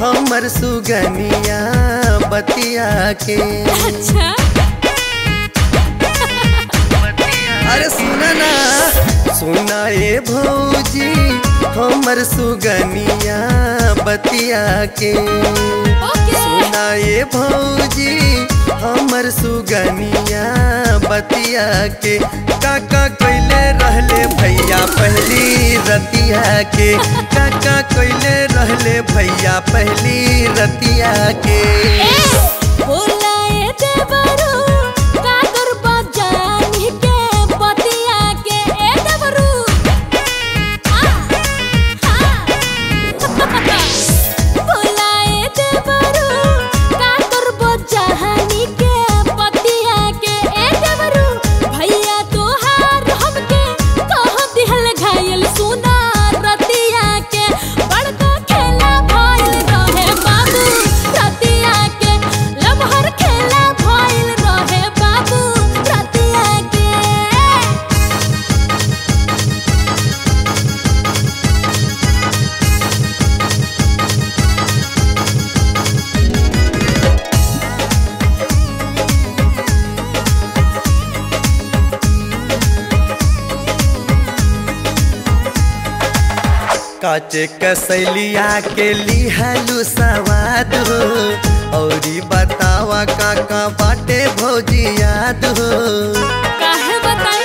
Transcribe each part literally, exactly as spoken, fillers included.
हमर सुगनिया बतिया के। अच्छा अरे सुना ना सुना ए भौजी हमर सुगनिया बतिया के। सुना ए भौजी हमर सुगनिया बतिया के। काका कोइले रहले भैया पहली रतिया के। काका कोइले रहले भैया पहली रतिया के। काचे कसैलिया के लिहलू सवाद हो। औरी बतावा काका बाटे भौजी याद हो। काहे बताई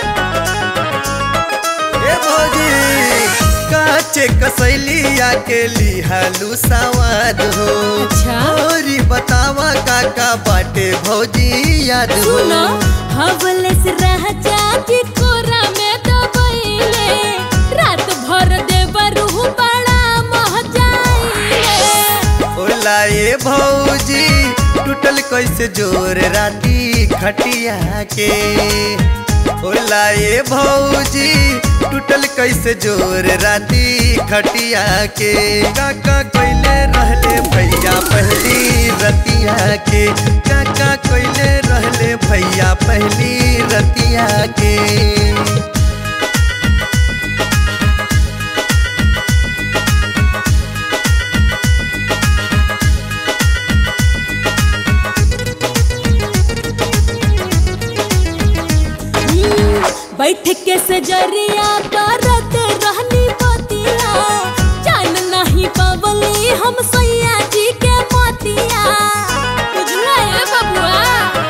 ए भौजी काचे कसैलिया के लिहलू सवाद हो। अच्छा औरी बतावा काका बाटे भौजी याद हो। सुनो हवले से रह जाती कोरा में दबैले रात भर देवरू बड़ा मह जाइले। ओला ए भौजी टूटल कैसे जोर राती खटिया के। ओला ए भौजी टूटल कैसे जोर राती खटिया के। काका कोइले रहले भैया पहली रतिया के। काका कोइले रहले भैया पहली रतिया के। बैठ के सजरिया करत रहनी बतिया। जान नहीं पवली हम सैया जी के मोतिया। बुझला है बबुआ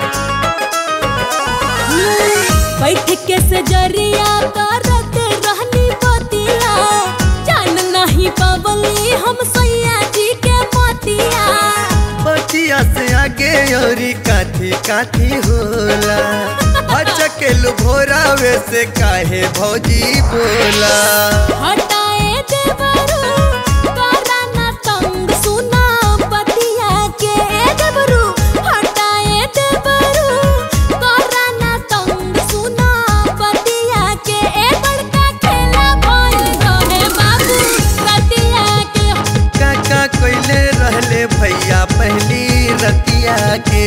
बैठ के सजरिया करत रहनी बतिया। जान नहीं पवली हम सैया जी के मोतिया। बतिया से आगे औरी काठी काठी होला। अचकेलु भोरावे से काहे भौजी बोला। हटाए देवरू करा ना तंग सुना बतिया के। देवरू हटाए देवरू करा ना तंग सुना बतिया के। ए बड़का खेला भइल रहे बाबू रतिया के। काका कोइले रहले भैया पहली रतिया के।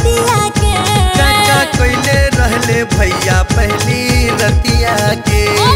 काका कोइले रहले भैया पहली रतिया के।